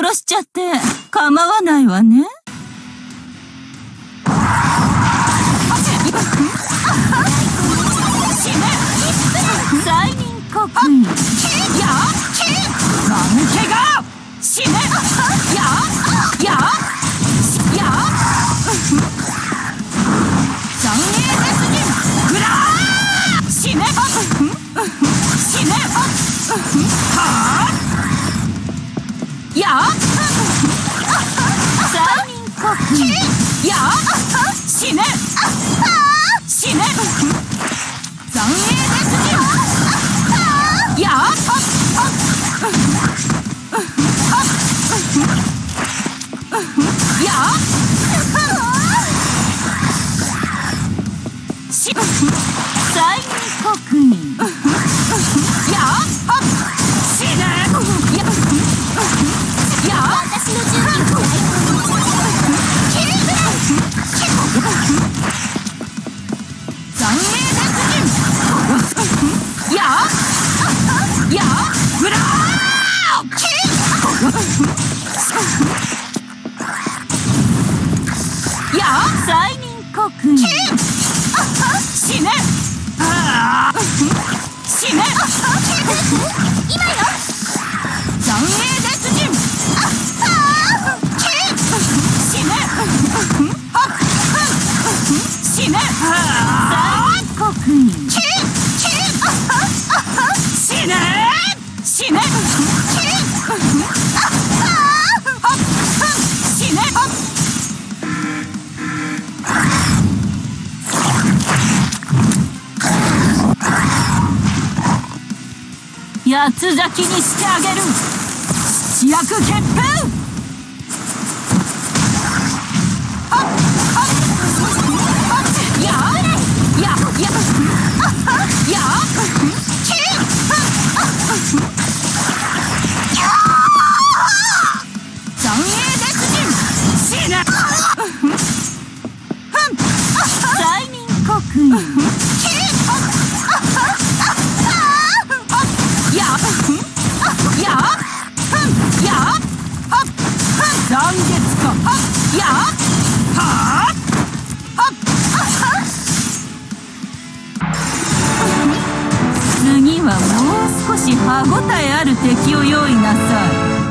殺しちゃって構わないわね。罪人刻印。や間抜けが死ね。や残影絶人グラー死ね。死ね。はあや罪人刻印。や死ね。死ね。残影絶人や罪人刻印。や死ね。や私の準備を残影絶人やグラーや罪人刻印。死ね。死ね。今よ残影絶人死ね。死ね。罪人刻印。死ね。死ね。死ね。八つ咲きにしてあげる。七役決定。残影絶人死ね。罪人刻印。残月か。次はもう少し歯ごたえある敵を用意なさい。